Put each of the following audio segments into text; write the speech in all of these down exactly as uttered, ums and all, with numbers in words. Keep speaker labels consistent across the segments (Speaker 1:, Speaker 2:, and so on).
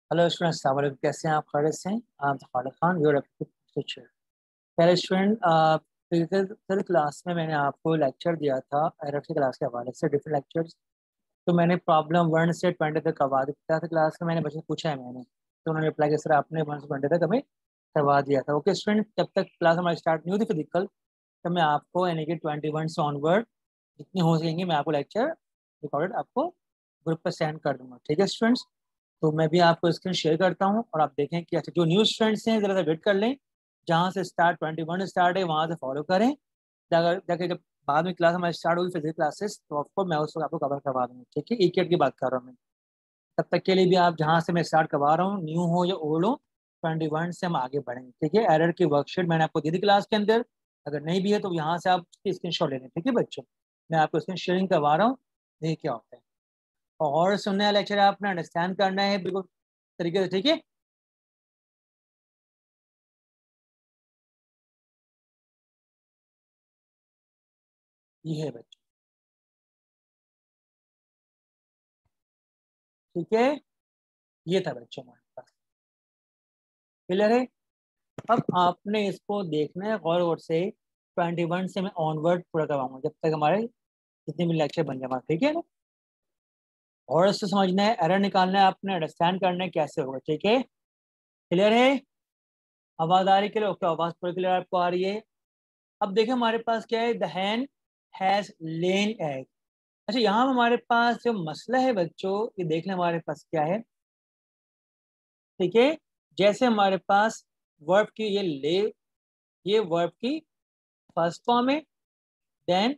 Speaker 1: Hello student, अस्सलाम वालेकुम। कैसे हैं आप? खैरियत से हैं? आप खालिद खान, योर टीचर। पहले स्टूडेंट, फिजिकल क्लास में मैंने आपको लेक्चर दिया था एरर की क्लास के हवाले से, डिफरेंट लेक्चर्स। तो मैंने प्रॉब्लम वन से ट्वेंटी तक करवा दिया था क्लास में। मैंने बच्चों से पूछा है मैंने, तो उन्होंने रिप्लाई किया, सर आपने वन से ट्वेंटी तक हमें करवा दिया था। ओके स्टूडेंट, जब तक क्लास हमारी स्टार्ट नहीं हुई थी फिजिकल, तब मैं आपको यानी कि ट्वेंटी वन से ऑनवर्ड जितनी हो सकेंगे मैं आपको लेक्चर रिकॉर्डेड आपको ग्रुप पर सेंड कर दूंगा। ठीक है स्टूडेंट्स? तो मैं भी आपको स्क्रीन शेयर करता हूँ और आप देखें कि अच्छा जो न्यू स्टूडेंट्स हैं ज़रा सा वेट कर लें। जहाँ से स्टार्ट ट्वेंटी वन स्टार्ट है वहाँ से फॉलो करें। अगर जाके जब बाद में क्लास हमारी स्टार्ट होगी फिजिक्स क्लासेस, तो आपको मैं उस वक्त आपको कवर करवा दूँगा। ठीक है, एक की बात कर रहा हूँ मैं। तब तक के लिए भी आप जहाँ से मैं स्टार्ट करवा रहा हूँ, न्यू हो या ओल्ड हो, ट्वेंटी वन से हम आगे बढ़ेंगे। ठीक है, एरर की वर्कशीट मैंने आपको दी थी क्लास के अंदर। अगर नहीं भी है तो यहाँ से आप उसकी स्क्रीन शॉट ले लें। ठीक है बच्चों, मैं आपको स्क्रीन शेयरिंग करवा रहा हूँ, देखिए क्या होता है। और सुनने वाला लेक्चर आपने अंडरस्टैंड करना है बिल्कुल तरीके से। ठीक है, ये है बच्चों। ठीक है, ये था बच्चों हमारे पास। क्लियर है? अब आपने इसको देखना है गौर गौर से। ट्वेंटी वन से मैं ऑनवर्ड पूरा करवाऊंगा जब तक हमारे जितने भी लेक्चर बन जाए। ठीक है ना? और इससे समझना है, एरर निकालना है आपने, अंडरस्टैंड करना है कैसे होगा। ठीक है, क्लियर है? आवाज आ रही? क्लियर? ओके, आवाज पूरी क्लियर आपको आ रही है। अब देखिए हमारे पास क्या है, the hen has lain egg. अच्छा, यहाँ हमारे पास जो मसला है बच्चों, ये देख लें हमारे पास क्या है। ठीक है, जैसे हमारे पास वर्ब की ये ले, ये वर्ब की फर्स्ट फॉर्म है। देन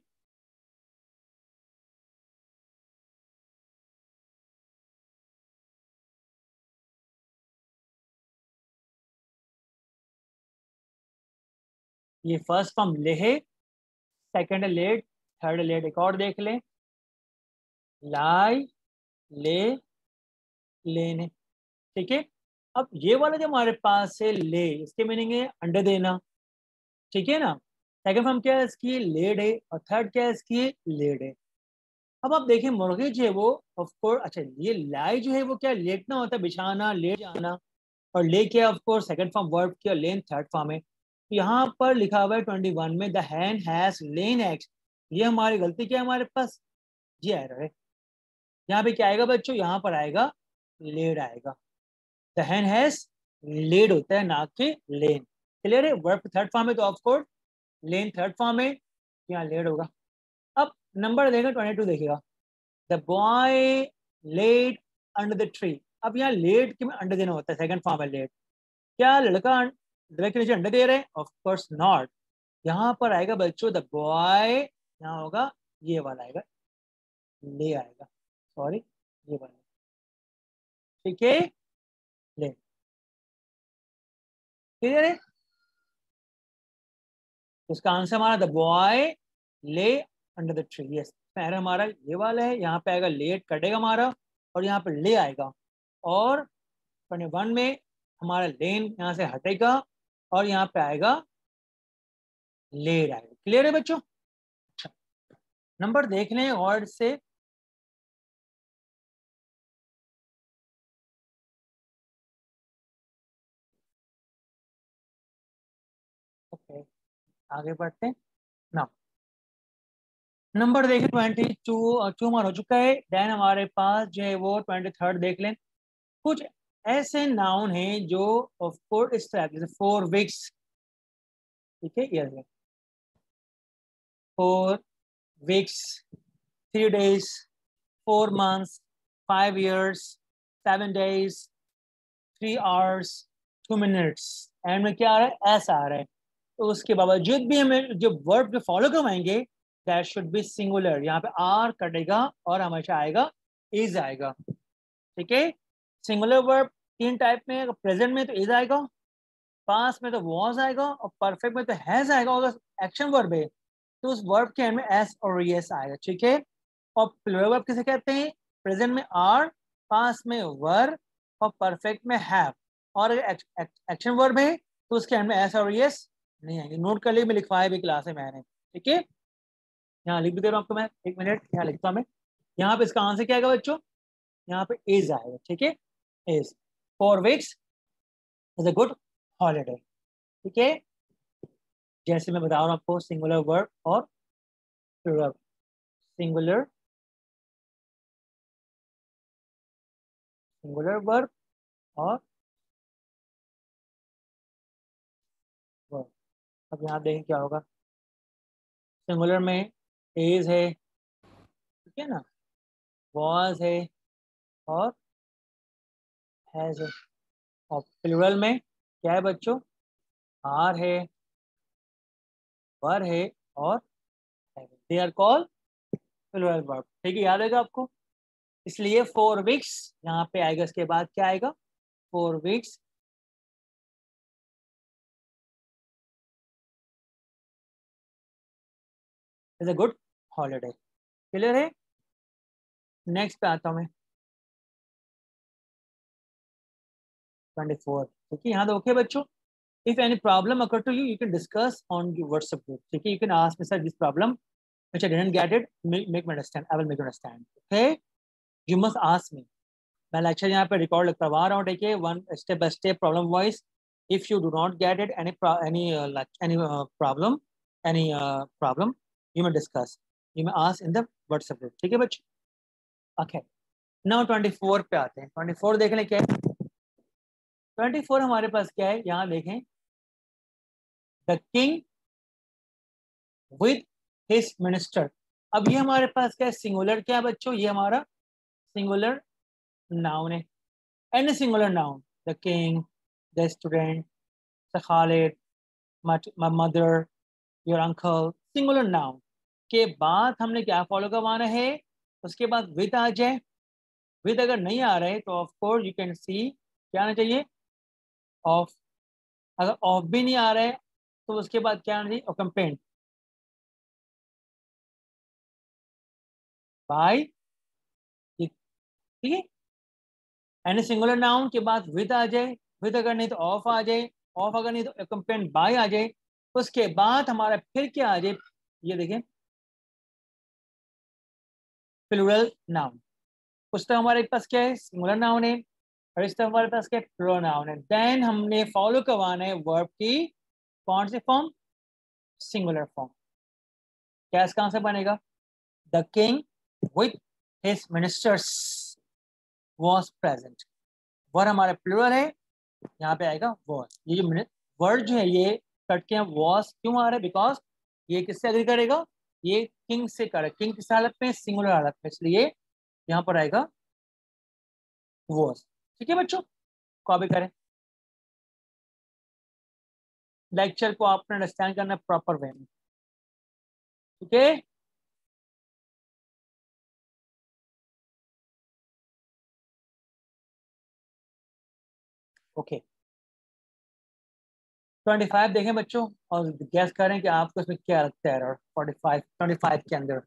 Speaker 1: ये फर्स्ट फॉर्म ले है, सेकंड है लेट, थर्ड लेट। एक और देख लें, लाई, ले, लेने। ठीक है, अब ये वाला जो हमारे पास है ले, इसके मीनिंग है अंडे देना। ठीक है ना? सेकंड फॉर्म क्या है इसकी? लेड है। और थर्ड क्या है इसकी? लेड है। अब आप देखिए मुर्गी जो है वो ऑफ कोर्स, अच्छा ये लाई जो है वो क्या लेटना होता है, बिछाना, लेट जाना। और ले क्या of course second form verb की, और लेन थर्ड फॉर्म है। तो यहाँ पर लिखा हुआ है ट्वेंटी वन में, the hen has lain eggs. ये हमारी गलती क्या है हमारे पास? ये एरर है। यहाँ पे क्या आएगा बच्चों? यहाँ पर आएगा लेड आएगा। द हैन हैज लेड होता है, ना कि लेन। क्लियर है? वर्ब थर्ड फॉर्म है तो of course lain third form है, यहाँ लेड होगा। अब नंबर देगा ट्वेंटी टू, देखिएगा, the boy laid under the tree. अब यहाँ लेड के में अंडर देना होता है, सेकंड फॉर्म है लेड। क्या लड़का दरख्त के नीचे अंडे दे रहे हैं? Of course not. यहाँ पर आएगा बच्चों द बॉय, यहाँ होगा ये वाला आएगा, ले आएगा, सॉरी ये वाला। ठीक है, ले। क्लियर है? इसका आंसर हमारा the boy lay under the tree. Yes, पहला हमारा ये वाला है, यहाँ पे आएगा लेट कटेगा हमारा, और यहाँ पे ले आएगा। और ट्वेंटी वन में हमारा लेन यहाँ से हटेगा, और यहाँ पे आएगा लेट आएगा। क्लियर है बच्चों? अच्छा, नंबर देख लें और से। ओके, आगे बढ़ते हैं ना। नंबर देखें ट्वेंटी टू, टू हमारा हो चुका है। देन हमारे पास जो है वो ट्वेंटी थर्ड देख लें। कुछ ऐसे नाउन हैं जो ऑफ कोर्स इस तरह, जैसे फोर वीक्स। ठीक है, ये four weeks, three days, four months, five years, seven days, three hours, two minutes. End में क्या आ रहा है? एस आ रहा है। तो उसके बावजूद भी हमें जो वर्ब जो फॉलो करवाएंगे, दैट शुड बी सिंगुलर। यहाँ पे आर कटेगा और हमेशा आएगा इज आएगा। ठीक है, सिंगुलर वर्ब तीन टाइप में है। प्रेजेंट में तो इज आएगा, पास में तो वॉज आएगा, और परफेक्ट में तो हैज आएगा। अगर एक्शन वर्ब है तो उस वर्ब के एंड में एस और एस आएगा। ठीक है, और प्लूरल वर्ब किसे कहते हैं? प्रेजेंट में आर, पास में वर, और परफेक्ट में हैव। और अगर एक्शन वर्ब है तो उसके एंड में एस और एस नहीं आएंगे। नोट कर लिए, मैं लिखवाया भी क्लास में मैंने। ठीक है, यहाँ लिख भी दे रहा हूँ आपको मैं, एक मिनट यहाँ लिखता हूँ मैं। यहाँ पे इसका आंसर क्या आएगा बच्चों? यहाँ पे इज आएगा। ठीक है, is. Four weeks is a good holiday. ठीक है, जैसे मैं बता रहा हूँ आपको सिंगुलर वर्ब और प्लूरल। सिंगुलर सिंगुलर वर्ब और वर्ब। अब यहाँ देखें क्या होगा। सिंगुलर में इज है, ठीक है ना, वॉज है और हैज है। और प्लूरल में क्या है बच्चों, आर है, वर है और they are called plural verb. ठीक है, याद रहेगा आपको। इसलिए फोर वीक्स यहाँ पे आएगा, इसके बाद क्या आएगा, four weeks is a good holiday. Clear है। नेक्स्ट पे आता हूँ मैं, ट्वेंटी फोर। ठीक है, यहाँ तो ओके बच्चों। If any problem occur to you you can discuss on your WhatsApp group. ठीक है, you can ask me sir this problem which I didn't get it, make me understand, I will make you understand. Okay, you must ask me. मैं lecture यहाँ पे record करवा रहा हूँ, ठीक है, one step by step problem wise. If you do not get it any any any problem any problem you may discuss, you may ask in the WhatsApp group. ठीक है बच्चों। ओके, नाउ ट्वेंटी फोर पे आते हैं। Twenty four देख लें क्या है। ट्वेंटी फोर हमारे पास क्या है, यहाँ देखें, the king with his minister. अब ये हमारे पास क्या है, सिंगुलर क्या है बच्चों, ये हमारा सिंगुलर नाउन है। Any singular noun, the king, the student, the Khalid, my mother, your uncle, singular noun के बाद हमने क्या फॉलो करवाना है, उसके बाद विद आ जाए। विद अगर नहीं आ रहे तो of course you can see क्या आना चाहिए, ऑफ। अगर ऑफ भी नहीं आ रहे तो उसके बाद क्या आना चाहिए, अकम्पेंड बाय। ठीक है, एनी सिंगुलर नाउन के बाद विद आ जाए, विद अगर नहीं तो ऑफ आ जाए, ऑफ अगर नहीं तो अकम्पेंड बाय आ जाए। उसके बाद हमारा फिर क्या आ जाए, ये देखें, प्लूरल नाउन। उस तरह हमारे पास क्या है, सिंगुलर नाउन है, और इस तरह हमारे पास क्या है, प्लूरल नाउन है। देन हमने फॉलो करवाना है वर्ब की कौन से फॉर्म, सिंगुलर फॉर्म। क्या कहां से बनेगा, the king with his ministers was present. Word हमारा प्लूरल है, यहाँ पे आएगा वॉज। ये जो वर्ड जो है ये कट के वॉज क्यों आ रहा है, बिकॉज ये किससे अग्री करेगा, ये किंग से करेगा। किंग किस हालत में, सिंगुलर हालत में, इसलिए यहाँ पर आएगा वॉज। ठीक है बच्चों, कॉपी करें। लेक्चर को आपने अंडरस्टैंड करना प्रॉपर वे में। ठीक है, ओके। ट्वेंटी फाइव देखें बच्चों और गैस करें कि आपको इसमें क्या लगता है error. Forty five twenty five के अंदर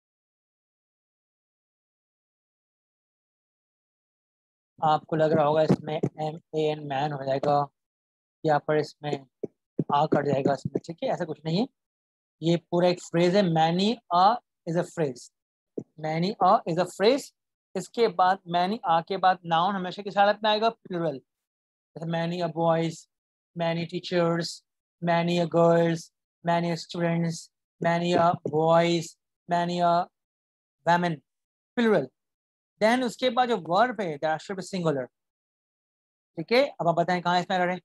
Speaker 1: आपको लग रहा होगा इसमें एम ए एन मैन हो जाएगा, या पर इसमें आ कट जाएगा इसमें। ठीक है, ऐसा कुछ नहीं है, ये पूरा एक फ्रेज है। Many a is a phrase, many a is a phrase. इसके बाद मैनी आ के बाद नाउन हमेशा किस हालत में आएगा, प्लूरल। जैसे many a boys, many teachers, many a girls, many students, many a boys, many a women, plural. Then उसके बाद जो वर्ब है दैट शुड बी सिंगुलर। ठीक है, अब आप बताएं कहाँ इसमें एरर है।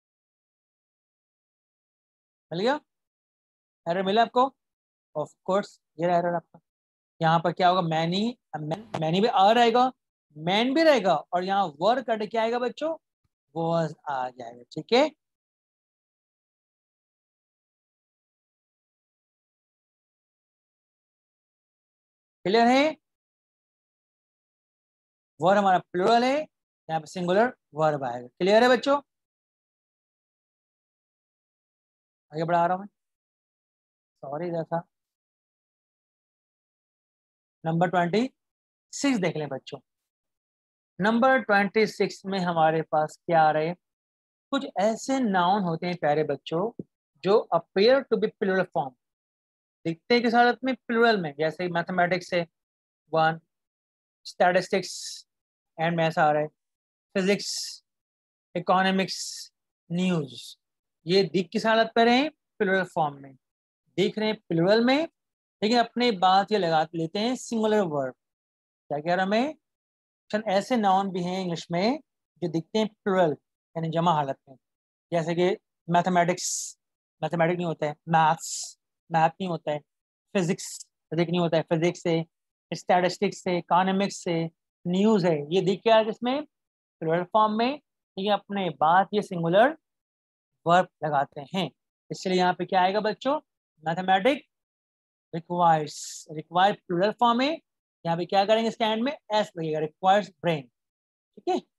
Speaker 1: मिल गया, एरर मिला आपको, ऑफ कोर्स ये एरर आपका। यहाँ पर क्या होगा, मैनी, मैनी भी आ रहेगा, मैन भी रहेगा, और यहाँ वर्ब कट क्या आएगा बच्चों, वॉज आ जाएगा। ठीक है, क्लियर है। वर्ब हमारा प्लूरल है, यहाँ पे सिंगुलर वर्ब आएगा। क्लियर है बच्चों, आगे बढ़ा रहा हूँ मैं, सॉरी जैसा। नंबर ट्वेंटी सिक्स देख लें बच्चों। नंबर ट्वेंटी सिक्स में हमारे पास क्या आ रहे हैं, कुछ ऐसे नाउन होते हैं प्यारे बच्चों जो appear to be plural form, दिखते हैं किस हालत में, प्लूरल में। जैसे मैथमेटिक्स है वन, स्टैटिस्टिक्स एंड मैथ्स आ रहा है, फिजिक्स इकोनॉमिक्स, न्यूज, ये दिख किस हालत पर हैं? प्लूरल फॉर्म में दिख रहे हैं, प्लूरल में, लेकिन अपने बात ये लगा लेते हैं सिंगुलर वर्ब। क्या कह रहा मैं? ऐसे नाउन भी हैं इंग्लिश में जो दिखते हैं प्लूरल यानी जमा हालत में, जैसे कि मैथमेटिक्स, मैथमेटिक नहीं होता है, मैथ्स, मैथ नहीं होता है, फिजिक्स, फिजिक्स नहीं होता है, फिजिक्स से, स्टैटिस्टिक्स से, इकोनॉमिक्स से, न्यूज है, ये दिख क्या है जिसमें? प्लूरल फॉर्म में, ये अपने बात ये सिंगुलर वर्ब लगाते हैं। इसलिए यहाँ पे क्या आएगा बच्चों? Mathematic requires, require plural form है, यहाँ पे क्या करेंगे स्टैंड में? एस लगेगा, रिक्वायर्स ब्रेन। ठीक है,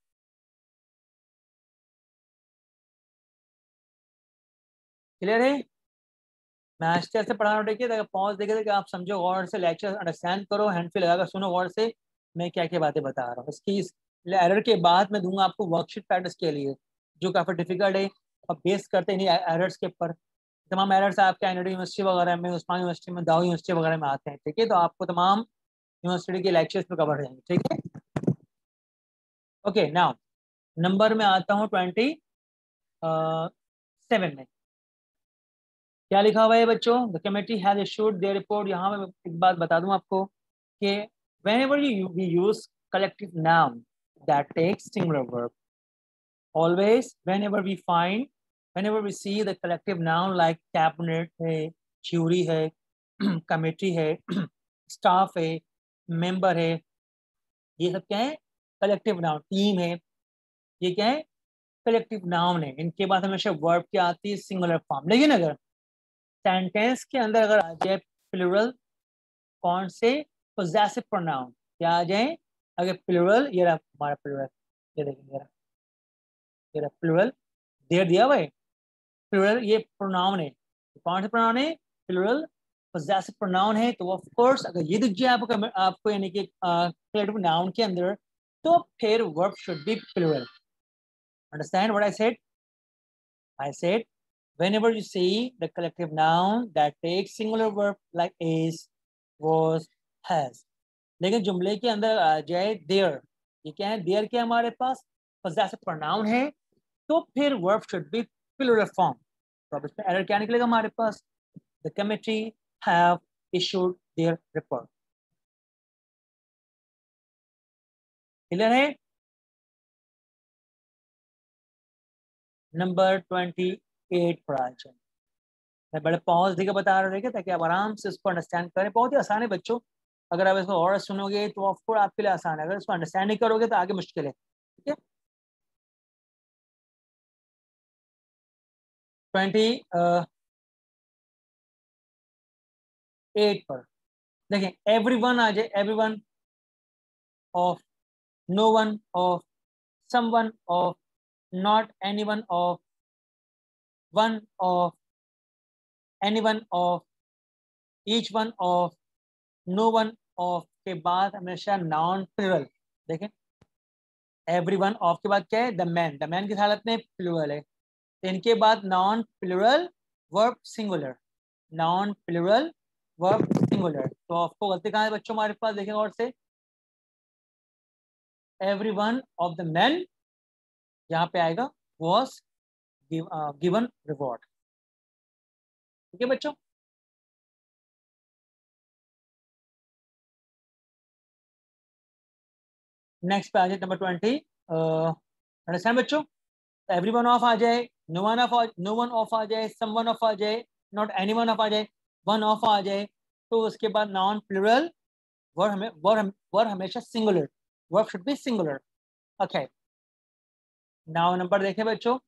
Speaker 1: क्लियर है? मास्टर से पढ़ाना देखिए, अगर पॉज देखे तो आप समझो गौर से, लेक्चर अंडरस्टैंड करो, हैंड फील लगाकर सुनो गौर से मैं क्या क्या बातें बता रहा हूँ। इसकी एरर के बाद मैं दूंगा आपको वर्कशीट प्रैक्टिस के लिए जो काफ़ी डिफिकल्ट है, और बेस करते हैं एरर्स के ऊपर। तमाम एरर्स आपके एनडी यूनिवर्सिटी वगैरह में, उस्मान यूनिवर्सिटी में, दाऊ यूनिवर्सिटी वगैरह में आते हैं। ठीक है, तो आपको तमाम यूनिवर्सिटी के लेक्चर्स पे कवर रहेंगे। ठीक है, ओके। नाउ नंबर में आता हूँ ट्वेंटी सेवन में क्या लिखा हुआ है बच्चों? The committee has issued their report. यहाँ मैं एक बात बता दूं आपको कि whenever you we use collective noun that takes singular verb, always whenever we find whenever we see the collective noun like cabinet है, jury है, committee है, staff है, member है, ये सब क्या है? Collective noun. टीम है, ये क्या है? कलेक्टिव नाउन है। इनके बाद हमेशा वर्ब क्या आती है? Singular form. लेकिन अगर सेंटेंस के अंदर अगर आ जाए प्लूरल, कौन से? पोजेसिव प्रोनाउन क्या आ जाए? अगर प्लूरल, ये रहा हमारा प्लूरल, ये देखिए ये रहा, ये रहा प्लूरल, देर दिया हुआ है प्लूरल, ये प्रोनाउन है। कौन से प्रोनाउन है? प्लूरल पोजेसिव प्रोनाउन है। तो ऑफ कोर्स अगर ये दिख जाए आपको आपको यानी कि कलेक्टिव नाउन के अंदर, तो फिर verb should be plural. Understand what I said? I said whenever you see the collective noun that takes singular verb like is, was, has, लेकिन जुमले के अंदर आ जाए देयर, ये क्या है? देयर क्या हमारे पास? possessive pronoun है, तो फिर verb should be plural form. तो अब इसमें एरर क्या निकलेगा हमारे पास? The committee have issued their report. Clear है? नंबर ट्वेंटी एट पर आ जाए। मैं बड़े पॉज देकर बता रहे थे ताकि आप आराम से इसको अंडरस्टैंड करें। बहुत ही आसान है बच्चों, अगर आप इसको और सुनोगे तो ऑफकोर्स आपके लिए आसान है, अगर इसको अंडरस्टैंड नहीं करोगे तो आगे मुश्किल है। ठीक है, ट्वेंटी एट पर देखें, एवरी वन आ जाए, every one of, no one of, some one of, not any one of, one of, any one of, each one of, no one of के बाद हमेशा नॉन प्लूरल। देखें, एवरी वन ऑफ के बाद क्या है? द मैन, द मैन किस हालत में? प्लूरल है। तो इनके बाद non plural verb singular, non plural verb singular. तो आपको गलती कहाँ है बच्चों हमारे पास? देखें और से, every one of the man, यहाँ पे आएगा वॉज गिवन रिवॉर्ड। ठीक है बच्चों, नेक्स्ट पे आ जाए नंबर ट्वेंटी। अंडरस्टैंड बच्चों? एवरी वन ऑफ आ जाए, no one of, no one of आ जाए, सम वन ऑफ आ जाए, नॉट एनी वन ऑफ आ जाए, वन ऑफ आ जाए, तो उसके बाद नॉन प्लूरल वर्ब हमें वर्ब वर्ब हमेशा singular, verb should be singular. Okay, now number देखें बच्चों,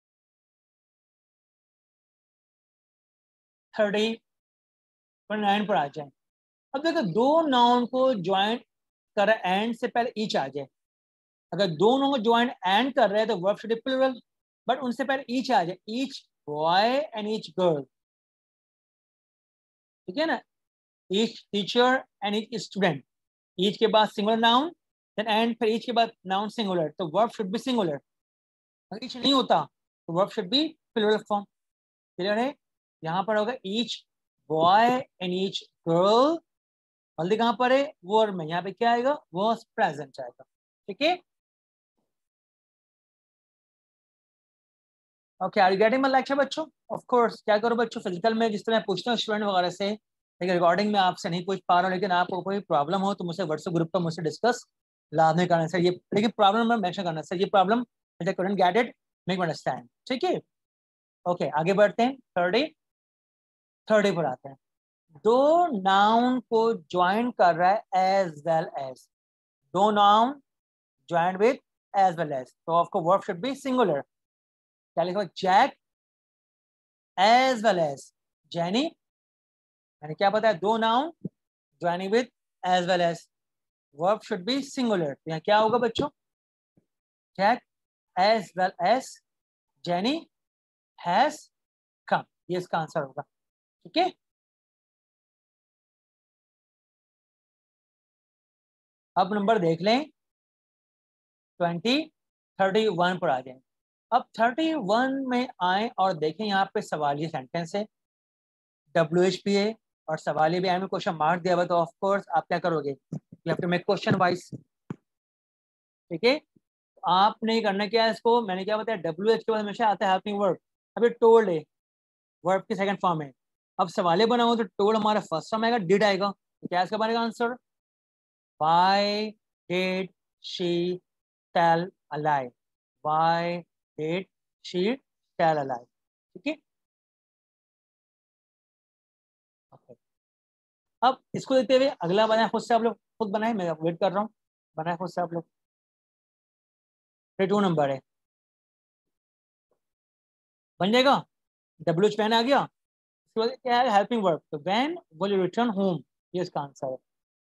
Speaker 1: थर्टी नाइन पर आ जाए। अब देखो, दो नाउन को ज्वाइंट कर एंड से पहले ईच आ जाए। अगर दोनों को ज्वाइंट एंड कर रहे हैं तो verb should be plural, but उनसे पहले ईच आ जाए, each boy and each girl. ठीक है ना? Each teacher and each student, each के बाद सिंगुलर नाउन, देन एंड, फिर ईच के बाद नाउन सिंगुलर, तो वर्ब शुड बी सिंगुलर। अगर ईच नहीं होता तो verb should be plural form. Clear है? यहाँ पर होगा each boy and each girl, हल्दी कहाँ पर है? वर्ब में। यहाँ पे क्या आएगा? वाज प्रेजेंट आएगा। ठीक है, okay, are you getting my lecture बच्चों? ऑफ कोर्स, क्या करो बच्चों, फिजिकल में जिस तरह पूछता हूँ स्टूडेंट वगैरह से, लेकिन रिकॉर्डिंग में आपसे नहीं पूछ पा रहा हूँ, लेकिन आपको कोई प्रॉब्लम हो तो मुझसे व्हाट्सएप ग्रुप पर मुझसे डिस्कस लाजमी करना सर। ये लेकिन प्रॉब्लम में मेंशन करना सर, ये problem I couldn't get it, make me understand, ठीक है? ओके, आगे बढ़ते हैं। थर्टी थर्टी पर आते हैं। दो नाउन को ज्वाइन कर रहा है एज वेल एज, दो noun join with as well as, तो आपको वर्ब शुड बी सिंगुलर। क्या लिखा? Jack as well as Jenny, मैंने क्या बताया? दो noun joining with as well as, verb should be singular. यहाँ क्या होगा बच्चों? Jack as well as Jenny has come, ये इसका आंसर होगा, ठीक है? अब नंबर देख लें, ट्वेंटी थर्टी वन पर आ जाए। अब थर्टी वन में आए और देखें, यहाँ पे सवालिया सेंटेंस है, डब्ल्यू एच पी है और सवालिया भी आए में क्वेश्चन मार्क दिया हुआ, तो ऑफ कोर्स आप क्या करोगे? You have to make question wise, ठीक है? आपने करना क्या है इसको, मैंने क्या बताया, डब्ल्यू एच के बाद हमेशा आता है हेल्पिंग वर्ब। अभी टोल्ड है, वर्ब की सेकंड फॉर्म है। अब सवाले बनाओ तो टोल्ड हमारा फर्स्ट फॉर्म आएगा, डिड आएगा, तो क्या इसका बनेगा answer? Why did she tell a lie, why did she tell a lie, ठीक है? Okay. अब इसको देखते हुए अगला बनाए खुद से, आप लोग खुद बनाए, मैं वेट कर रहा हूँ, बनाए खुद से आप लोग। टू नंबर है, बन जाएगा। डब्ल्यू एच पेन आ गया, इसके बाद क्या है? हेल्पिंग वर्ब, तो when will you return home, ये इसका आंसर है।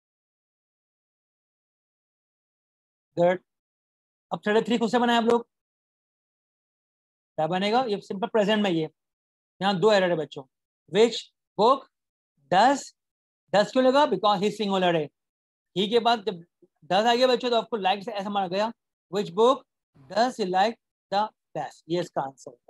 Speaker 1: गुड। अब थर्टी थ्री खुद से बनाए आप लोग, क्या बनेगा? ये सिंपल प्रेजेंट में, ये यहाँ दो एरर है बच्चों। विच बुक डज, डज क्यों लगा? बिकॉज ही सिंगुलर है। ही के बाद जब डज आ गया बच्चों, तो आपको लाइक से ऐसा माना गया, which book does you like the best, ये इसका आंसर होगा।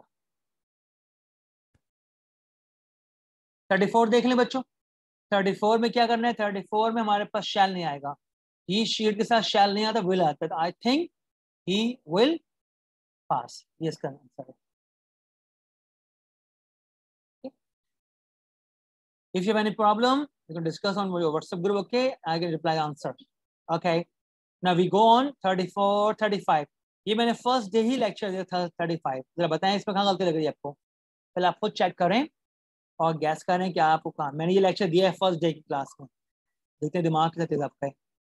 Speaker 1: थर्टी फोर देख लें बच्चों। थर्टी फोर में क्या करना है? थर्टी फोर में हमारे पास शैल नहीं आएगा, ही शीट के साथ शैल नहीं आता, विल आता है, तो I think he will pass, ये इसका आंसर है। If you have any problem, you can discuss on your WhatsApp group, okay? I can reply answer. Okay. Now we go on thirty-four, thirty-five. ये मैंने first day ही lecture दिया था thirty five, जरा बताएं इसमें कहाँ गलती लग रही है आपको? पहले आप खुद चेक करें और गैस करें कि आपको कहाँ, मैंने ये लेक्चर दिया है फर्स्ट डे की क्लास में, देखते दिमाग के साथ आपका है।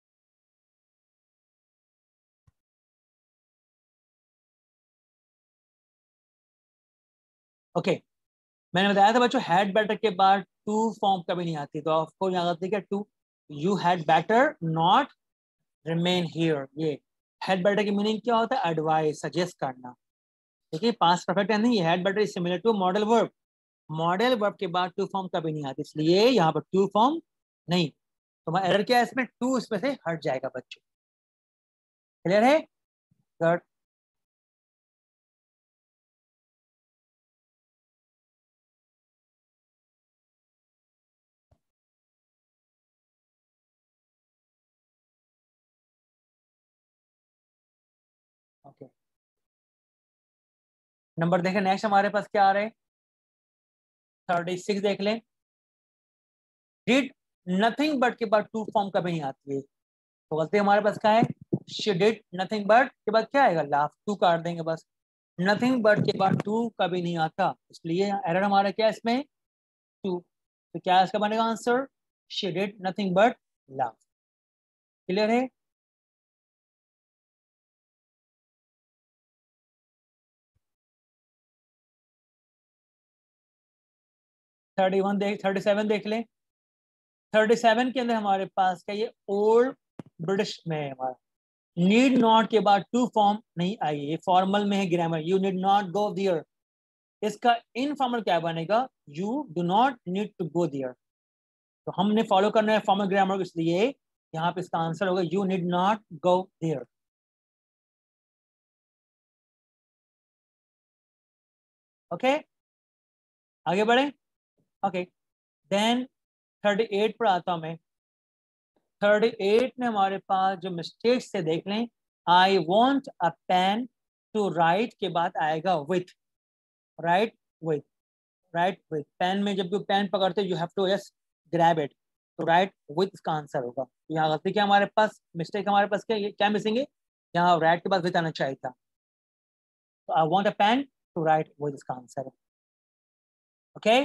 Speaker 1: Okay okay. मैंने बताया था बच्चों, हैड बेटर के बाद टू फॉर्म कभी नहीं आती, तो आपको यहाँ आती है to, you had better not remain here, ये हैड बेटर की मीनिंग क्या होता है? एडवाइस, सजेस्ट करना, ठीक है? पास्ट परफेक्ट है नहीं, had better is similar to modal verb, modal verb के बाद टू फॉर्म कभी नहीं आती, इसलिए यहाँ पर टू फॉर्म नहीं, तो एरर क्या है इसमें? टू इसमें से हट जाएगा बच्चों, क्लियर है? गुड। ओके, नंबर देखें नेक्स्ट हमारे पास क्या आ रहे हैं, थर्टी सिक्स देख लें। डिड नथिंग बट के बाद टू फॉर्म कभी नहीं आती है, तो गलती हमारे पास क्या है? शी डिड नथिंग बट के बाद क्या आएगा? लाफ, टू काट देंगे बस, नथिंग बट के बाद टू कभी नहीं आता, इसलिए एरर हमारा क्या है इसमें? टू, तो क्या इसका बनेगा answer? She did nothing but laugh, clear है? थर्टी वन देख, थर्टी सेवन देख लें। थर्टी सेवन के अंदर हमारे पास क्या, ये ओल्ड ब्रिटिश में है हमारा, नीड नॉट के बाद टू फॉर्म नहीं आई, ये फॉर्मल में है grammar, you need not go there, इसका इनफॉर्मल क्या बनेगा? You do not need to go there, तो हमने फॉलो करना है फॉर्मल ग्रामर, इसलिए यहाँ पे इसका आंसर होगा you need not go there. Okay, आगे बढ़े। ओके, देन थर्टी एट पर आता हूं मैं। थर्टी एट में हमारे पास जो मिस्टेक्स से देख लें, I want a pen to write के बाद आएगा with, write with, write with, pen में जब भी पेन पकड़ते you have to just grab it, तो राइट विथ इसका आंसर होगा। तो यहाँ गलती क्या हमारे पास, मिस्टेक हमारे पास क्या, ये क्या मिसिंग है, यहाँ राइट के बाद विथ आना चाहिए था। तो I want a pen to write with इसका आंसर है। ओके,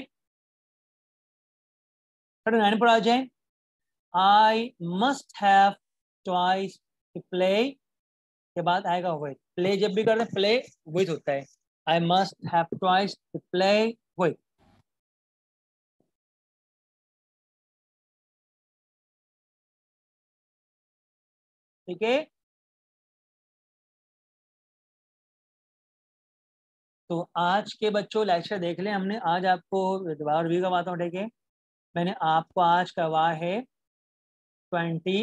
Speaker 1: थर्टी नाइन पर आ जाए। I must have twice to play के बाद आएगा विथ, प्ले जब भी करते हैं प्ले विथ होता है। I must have twice to play with. ठीक है, तो आज के बच्चों लेक्चर देख लें हमने। आज आपको दोबारा रिव्यू करवाता हूँ। ठीक है, मैंने आपको आज करवाया है ट्वेंटी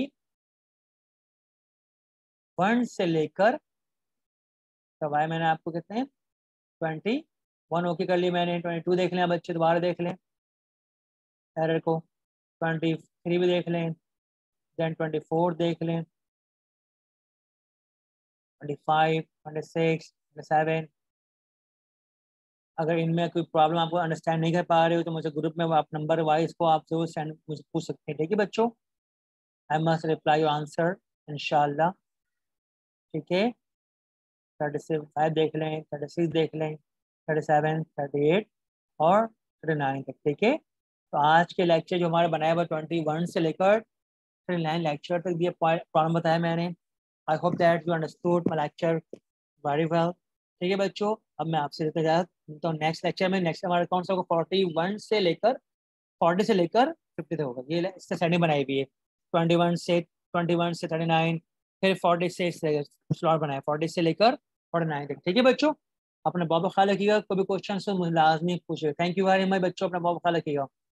Speaker 1: वन से लेकर, करवाया मैंने आपको कितने, ट्वेंटी वन ओके कर ली मैंने, ट्वेंटी टू देख लें बच्चे, दोबारा देख लें एरर को, ट्वेंटी थ्री भी देख लें, देन ट्वेंटी फोर देख लें, twenty five, twenty six, twenty seven. अगर इनमें कोई प्रॉब्लम आपको अंडरस्टैंड नहीं कर पा रहे हो तो मुझे ग्रुप में आप नंबर वाइज को आप जरूर सेंड मुझे पूछ सकते हैं। ठीक है बच्चों, I must reply your answer इंशाल्लाह। ठीक है, थर्टी फाइव देख लें, थर्टी सिक्स देख लें, थर्टी सेवन, थर्टी एट और थर्टी नाइन तक। ठीक है, तो आज के लेक्चर जो हमारे बनाए हुए ट्वेंटी वन से लेकर थर्टी नाइन लेक्चर तक ये प्रॉब्लम बताया मैंने। I hope that you understood my lecture very well. ठीक है बच्चों, अब मैं आपसे लेते जा तो नेक्स्ट लेक्चर में, नेक्स्ट हमारे कौन सा होगा, फोर्टी वन से लेकर फोर्टी से लेकर फिफ्टी तक होगा। ये इससे सेटिंग बनाई हुई है, ट्वेंटी वन से ट्वेंटी वन से थर्टी नाइन, फिर फोर्टी से स्लॉट बनाए फोर्टी से लेकर फोर्टी नाइन तक। ठीक है बच्चों, अपना बहुत ख्याल रखिएगा, कोई भी क्वेश्चन हो मुझे लाजमी पूछिए। थैंक यू वेरी मच बच्चों, अपना बहुत ख्याल रखिएगा।